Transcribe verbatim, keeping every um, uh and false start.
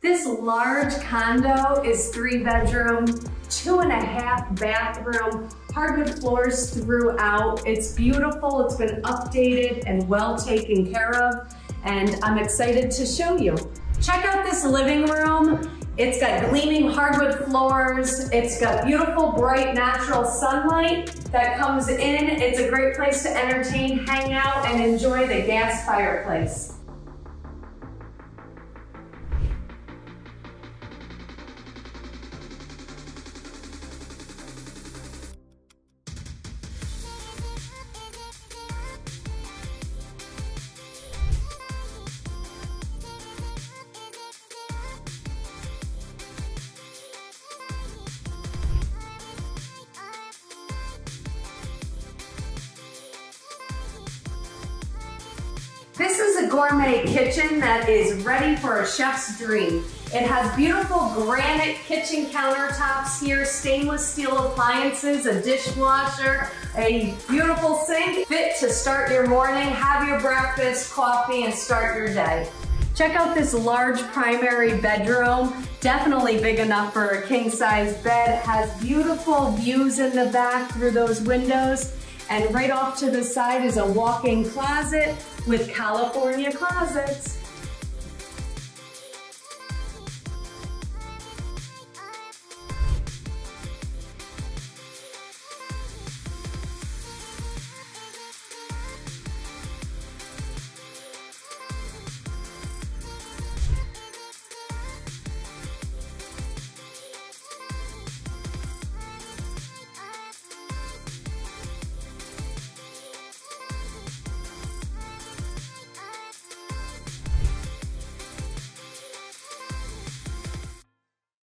This large condo is three bedroom, two and a half bathroom, hardwood floors throughout. It's beautiful, it's been updated and well taken care of, and I'm excited to show you. Check out this living room. It's got gleaming hardwood floors. It's got beautiful, bright, natural sunlight that comes in. It's a great place to entertain, hang out, and enjoy the gas fireplace. This is a gourmet kitchen that is ready for a chef's dream. It has beautiful granite kitchen countertops here, stainless steel appliances, a dishwasher, a beautiful sink, fit to start your morning, have your breakfast, coffee, and start your day. Check out this large primary bedroom, definitely big enough for a king-size bed. It has beautiful views in the back through those windows. And right off to the side is a walk-in closet with California closets.